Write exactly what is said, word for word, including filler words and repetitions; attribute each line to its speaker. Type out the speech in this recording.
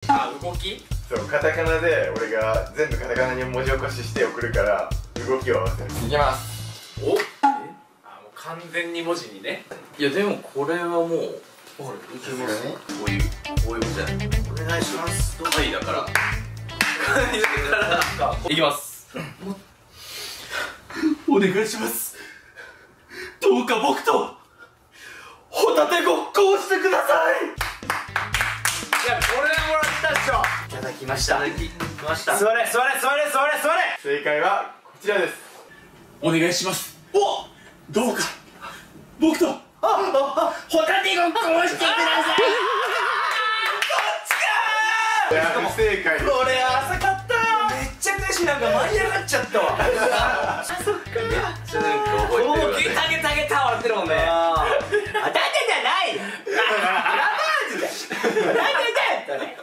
Speaker 1: あ、動き。
Speaker 2: そう、カタカナで俺が全部カタカナに文字起こしして送るから動きを合わせる。いきます。
Speaker 1: お、え、あ、もう完全に文字にね。
Speaker 3: いやでもこれはもう
Speaker 2: ほら、いき
Speaker 3: こういうこういうことじゃない。
Speaker 2: お願いします。
Speaker 3: はいだからはいだからいきます。
Speaker 1: お願いします。どうか僕とホタテごっこをしてください。いや、これもらったっしょ。
Speaker 3: いただきました。いただきました。
Speaker 1: 座れ座れ座れ座れ座れ。
Speaker 2: 正解はこちらです。
Speaker 1: お願いします。お、どうか僕とホタテごっこをしてください。
Speaker 2: いや、不正解です。
Speaker 1: これ浅かった。めっちゃ悔しい。なんか舞い上がっちゃったわ。あ、そっか。
Speaker 3: めっちゃなんか覚えてるわね。
Speaker 1: ゲタゲタゲタ笑ってるもんね。あ、だってじゃない。ラバーズだ。だってじゃない。